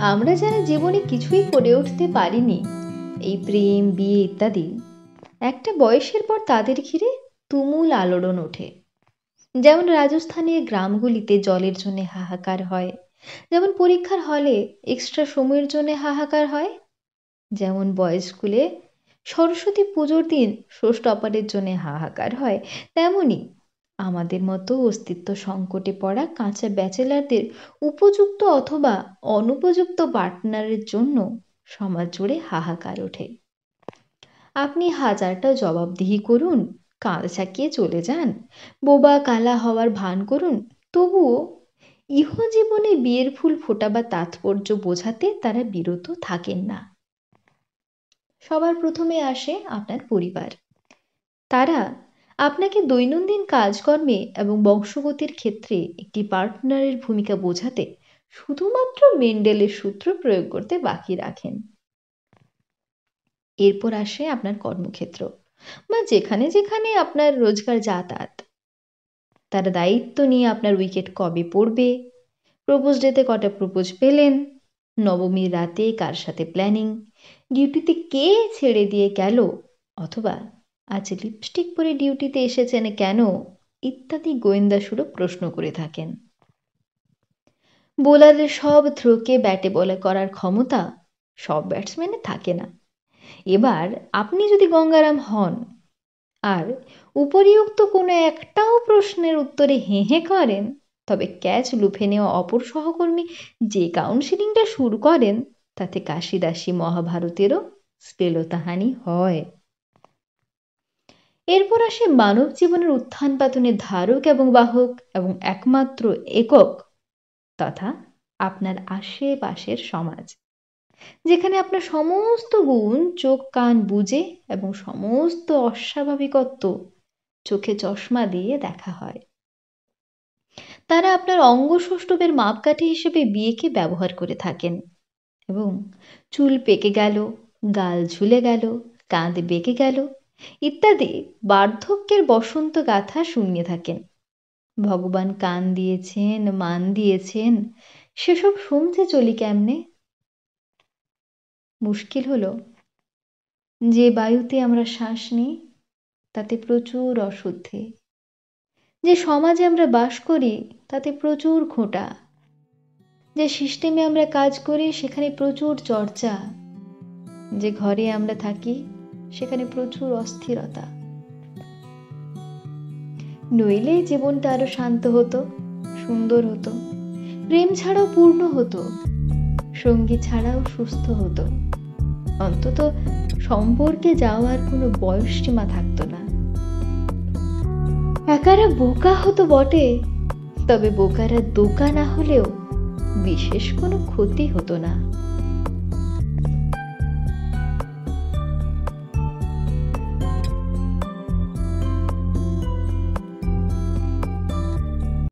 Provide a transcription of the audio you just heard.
আমরা যারা জীবনে কিছুই করে উঠতে পারিনি, এই প্রেম, বিয়ে ইত্যাদি, একটা বয়সের পর তাদের ঘিরে তুমুল আলোড়ন ওঠে। যেমন রাজস্থানের গ্রামগুলিতে জলের জন্য হাহাকার হয়, যেমন পরীক্ষার হলে এক্সট্রা সময়ের জন্য হাহাকার হয়, যেমন বয়েজ স্কুলে সরস্বতী পুজোর দিন শো স্টপারের জন্য হাহাকার হয়, তেমনি আমাদের মতো অস্তিত্ব সংকটে পড়া কাঁচা ব্যাচেলারদের উপযুক্ত অথবা অনুপযুক্ত পার্টনারের জন্য সমাজ জুড়ে হাহাকার ওঠে। আপনি হাজারটা জবাবদিহি করুন, কাঁধ ছাকিয়ে চলে যান, বোবা কালা হওয়ার ভান করুন, তবুও ইহজীবনে বিয়ের ফুল ফোটাবার তাৎপর্য বোঝাতে তারা বিরত থাকেন না। সবার প্রথমে আসে আপনার পরিবার। তারা আপনাকে দৈনন্দিন কাজকর্মে এবং বংশগতির ক্ষেত্রে একটি পার্টনারের ভূমিকা বোঝাতে শুধুমাত্র মেন্ডেলের সূত্র প্রয়োগ করতে বাকি রাখেন। এরপর আসে আপনার কর্মক্ষেত্র বা যেখানে যেখানে আপনার রোজগার যাতায়াত। তারা দায়িত্ব নিয়ে আপনার উইকেট কবে পড়বে, প্রপোজ ডেতে কটা প্রপোজ পেলেন, নবমীর রাতে কার সাথে প্ল্যানিং, ডিউটিতে কে ছেড়ে দিয়ে গেল, অথবা আজ লিপস্টিক পরে ডিউটিতে এসেছেন কেন, ইত্যাদি গোয়েন্দা সুরে প্রশ্ন করে থাকেন। বোলারের সব থ্রোকে ব্যাটে বলে করার ক্ষমতা সব ব্যাটসম্যানের থাকে না। এবার আপনি যদি গঙ্গারাম হন আর উপরিউক্ত কোনো একটাও প্রশ্নের উত্তরে হেঁ হেঁ করেন, তবে ক্যাচ লুফে নেওয়া অপর সহকর্মী যে কাউন্সিলিংটা শুরু করেন তাতে কাশিদাসী মহাভারতেরও শ্লীলতাহানি হয়। এরপর আসে মানব জীবনের উত্থান পাতনের ধারক এবং বাহক এবং একমাত্র একক তথা আপনার আশেপাশের সমাজ, যেখানে আপনার সমস্ত গুণ চোখ কান বুজে এবং সমস্ত অস্বাভাবিকত্ব চোখে চশমা দিয়ে দেখা হয়। তারা আপনার অঙ্গসৌষ্ঠবের মাপকাঠি হিসেবে বিয়েকে ব্যবহার করে থাকেন এবং চুল পেকে গেল, গাল ঝুলে গেল, কাঁধ বেঁকে গেল ইত্যাদি বার্ধক্যের বসন্ত গাথা শুনিয়ে থাকেন। ভগবান কান দিয়েছেন, মান দিয়েছেন, সেসব শুনতে চলি কেমনে? মুশকিল হলো যে বায়ুতে আমরা শ্বাস নিই তাতে প্রচুর অশুদ্ধি, যে সমাজে আমরা বাস করি তাতে প্রচুর খোঁটা, যে সিস্টেমে আমরা কাজ করি সেখানে প্রচুর চর্চা, যে ঘরে আমরা থাকি সেখানে প্রচুর অস্থিরতা। নইলে জীবনটা আরো শান্ত হতো, সুন্দর হতো, প্রেম ছাড়াও পূর্ণ হতো, সঙ্গী ছাড়াও সুস্থ হতো, অন্তত সম্পর্কে যাওয়ার কোনো বয়সসীমা থাকতো না। একারা বোকা হতো বটে, তবে বোকারা দোকা না হলেও বিশেষ কোনো ক্ষতি হতো না।